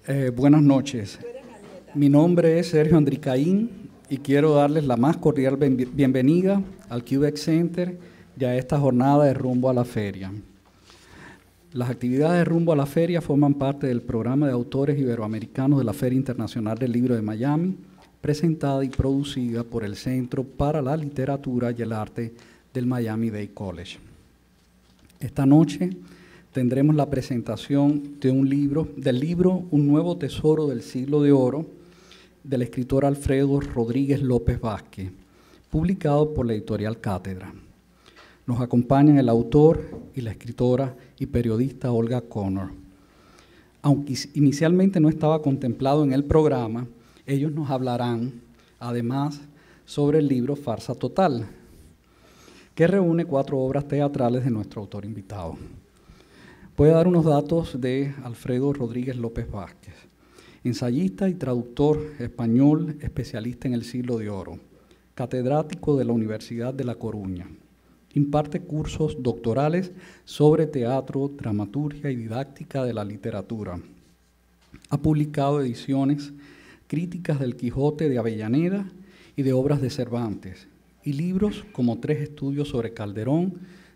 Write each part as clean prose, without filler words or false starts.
Buenas noches. Mi nombre es Sergio Andricaín y quiero darles la más cordial bienvenida al QX Center y a esta jornada de Rumbo a la Feria. Las actividades de Rumbo a la Feria forman parte del programa de autores iberoamericanos de la Feria Internacional del Libro de Miami, presentada y producida por el Centro para la Literatura y el Arte del Miami-Dade College. Esta noche tendremos la presentación de del libro Un nuevo tesoro del siglo de oro, del escritor Alfredo Rodríguez López Vázquez, publicado por la editorial Cátedra. Nos acompañan el autor y la escritora y periodista Olga Connor. Aunque inicialmente no estaba contemplado en el programa, ellos nos hablarán, además, sobre el libro Farsa Total, que reúne 4 obras teatrales de nuestro autor invitado. Voy a dar unos datos de Alfredo Rodríguez López Vázquez, ensayista y traductor español, especialista en el siglo de oro, catedrático de la Universidad de La Coruña. Imparte cursos doctorales sobre teatro, dramaturgia y didáctica de la literatura. Ha publicado ediciones críticas del Quijote de Avellaneda y de obras de Cervantes, y libros como 3 estudios sobre Calderón,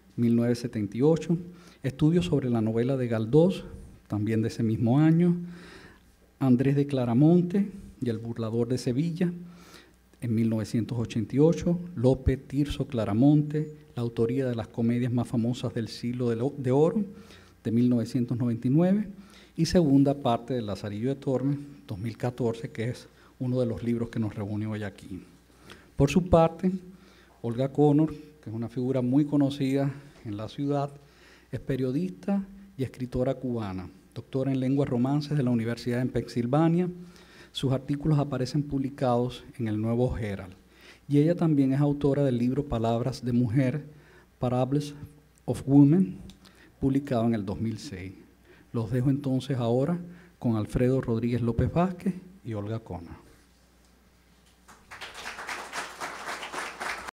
1978, estudios sobre la novela de Galdós, también de ese mismo año, Andrés de Claramonte y El burlador de Sevilla, en 1988, Lope, Tirso, Claramonte, la autoría de las comedias más famosas del siglo de oro, de 1999, y segunda parte de Lazarillo de Tormes, 2014, que es uno de los libros que nos reúne hoy aquí. Por su parte, Olga Connor, que es una figura muy conocida en la ciudad, es periodista y escritora cubana, doctora en lenguas romances de la Universidad en Pensilvania. Sus artículos aparecen publicados en el Nuevo Herald. Y ella también es autora del libro Palabras de Mujer, Parables of Women, publicado en el 2006. Los dejo entonces ahora con Alfredo Rodríguez López Vázquez y Olga Connor.